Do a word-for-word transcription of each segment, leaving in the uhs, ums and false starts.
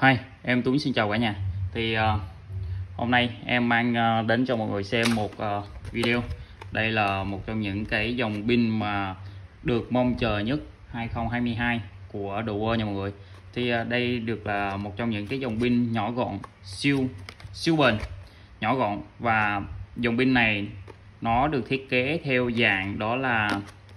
Hi, em Tuấn xin chào cả nhà. Thì uh, hôm nay em mang uh, đến cho mọi người xem một uh, video. Đây là một trong những cái dòng pin mà được mong chờ nhất hai không hai hai của The World nha mọi người. Thì uh, đây được là một trong những cái dòng pin nhỏ gọn, siêu siêu bền, nhỏ gọn, và dòng pin này nó được thiết kế theo dạng đó là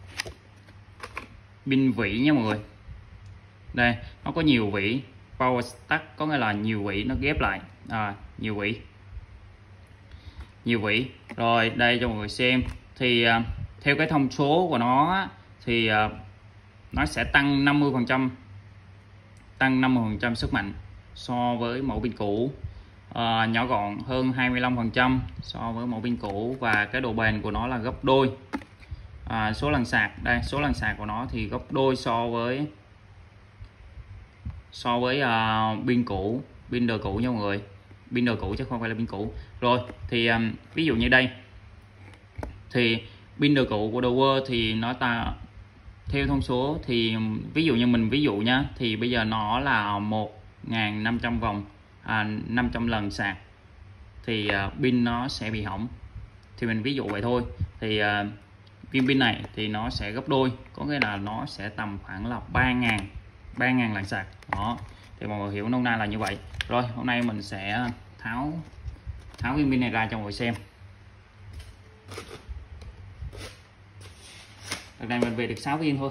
pin vỉ nha mọi người. Đây, nó có nhiều vỉ. Power stack có nghĩa là nhiều vỉ nó ghép lại, à, nhiều vỉ nhiều vỉ rồi đây cho mọi người xem. Thì uh, theo cái thông số của nó thì uh, nó sẽ tăng năm mươi phần trăm tăng năm mươi phần trăm sức mạnh so với mẫu pin cũ, uh, nhỏ gọn hơn hai mươi lăm phần trăm so với mẫu pin cũ, và cái độ bền của nó là gấp đôi. À, số lần sạc đây số lần sạc của nó thì gấp đôi so với so với uh, pin cũ, pin đời cũ nha mọi người, pin đời cũ chứ không phải là pin cũ. Rồi thì um, ví dụ như đây thì pin đời cũ của The World thì nó ta theo thông số thì ví dụ như mình ví dụ nhá, thì bây giờ nó là một nghìn năm trăm vòng, à, năm trăm lần sạc thì uh, pin nó sẽ bị hỏng. Thì mình ví dụ vậy thôi. Thì uh, viên pin này thì nó sẽ gấp đôi, có nghĩa là nó sẽ tầm khoảng là ba nghìn ba nghìn lần sạc đó, thì mọi người hiểu nôm na là như vậy. Rồi hôm nay mình sẽ tháo tháo viên pin này ra cho mọi người xem. Lần này mình về được sáu viên thôi.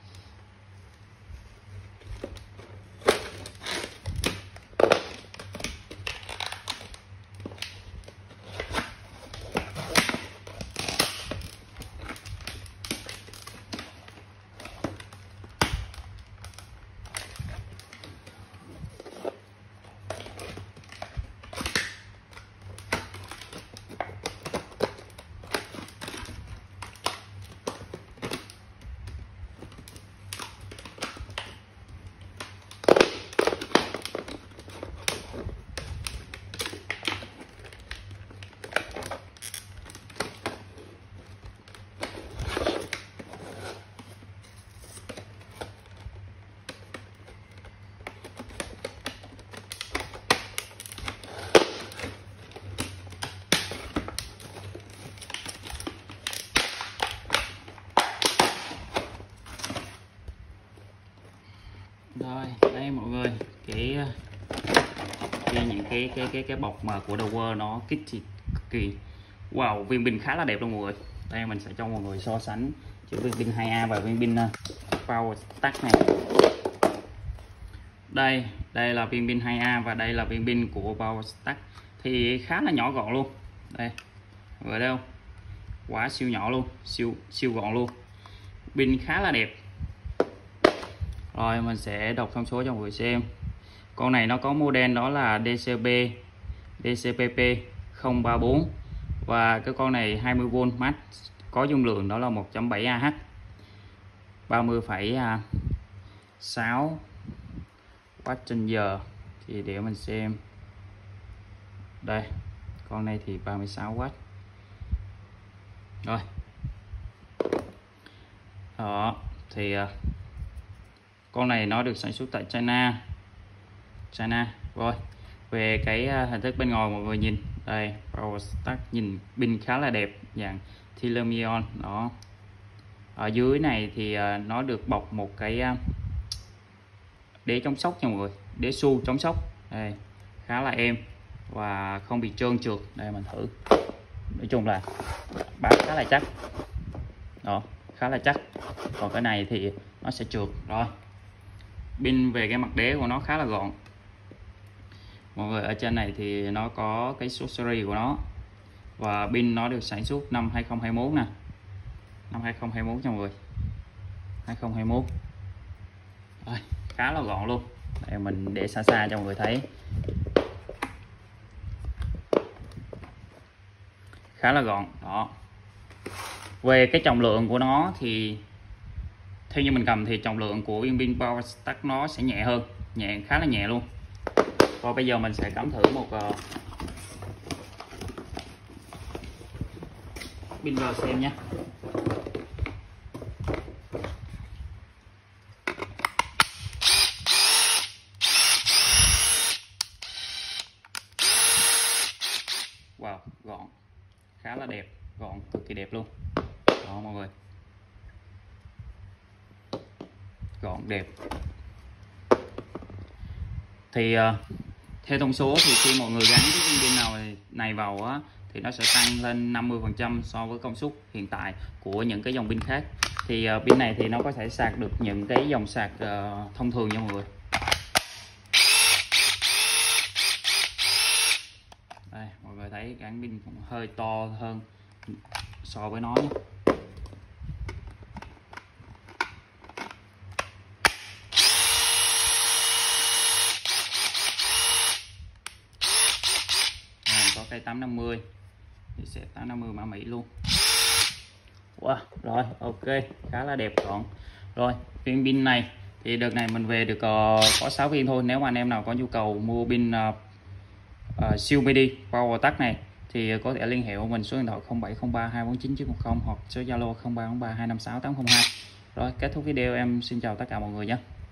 Rồi đây mọi người, cái cái những cái cái cái cái bọc mà của The World nó kích thì cực kỳ wow, viên pin khá là đẹp luôn mọi người. Đây mình sẽ cho mọi người so sánh giữa viên pin hai A và viên pin uh, Power Stack này. Đây đây là viên pin hai A và đây là viên pin của Power Stack, thì khá là nhỏ gọn luôn. Đây mọi người thấy không, quá siêu nhỏ luôn, siêu siêu gọn luôn, pin khá là đẹp. Rồi mình sẽ đọc thông số cho mọi người xem. Con này nó có model đó là D C B D C P P không ba bốn, và cái con này hai mươi vôn max, có dung lượng đó là một phẩy bảy A H, ba mươi phẩy sáu oát trên giờ. Thì để mình xem, đây con này thì ba mươi sáu oát. Rồi đó thì con này nó được sản xuất tại China China Rồi về cái hình thức bên ngoài mọi người nhìn đây, Power Stack nhìn pin khá là đẹp, dạng Titanium đó. Ở dưới này thì nó được bọc một cái đế chống sốc nha mọi người, đế xu chống sốc, đây khá là êm và không bị trơn trượt. Đây mình thử, nói chung là bám khá là chắc đó, khá là chắc. Còn cái này thì nó sẽ trượt. Rồi pin về cái mặt đế của nó khá là gọn mọi người. Ở trên này thì nó có cái số series của nó, và pin nó được sản xuất năm hai không hai mốt nè, năm hai không hai mốt nha mọi người, hai không hai mốt. Rồi, khá là gọn luôn. Đây mình để xa xa cho mọi người thấy, khá là gọn đó. Về cái trọng lượng của nó thì theo như mình cầm thì trọng lượng của viên pin Power Stack nó sẽ nhẹ hơn, nhẹ khá là nhẹ luôn. Và bây giờ mình sẽ cắm thử một uh, pin vào xem nhé. Wow, gọn, khá là đẹp, gọn cực kỳ đẹp luôn đó mọi người, gọn đẹp. Thì uh, theo thông số thì khi mọi người gắn cái viên pin nào này vào á, thì nó sẽ tăng lên năm mươi phần trăm so với công suất hiện tại của những cái dòng pin khác. Thì uh, pin này thì nó có thể sạc được những cái dòng sạc uh, thông thường nha mọi người. Đây, mọi người thấy cán pin cũng hơi to hơn so với nó nhé. Có cây tám năm mươi thì sẽ tám năm mươi mã Mỹ luôn. Wow, rồi ok, khá là đẹp gọn. Rồi viên pin này thì đợt này mình về được uh, có sáu viên thôi. Nếu mà anh em nào có nhu cầu mua pin uh, uh, siêu midi power tắc này thì có thể liên hệ của mình số điện thoại không bảy không ba hai bốn chín chín một không hoặc số Zalo không ba không ba hai năm sáu tám không hai. Rồi kết thúc video, em xin chào tất cả mọi người nhé.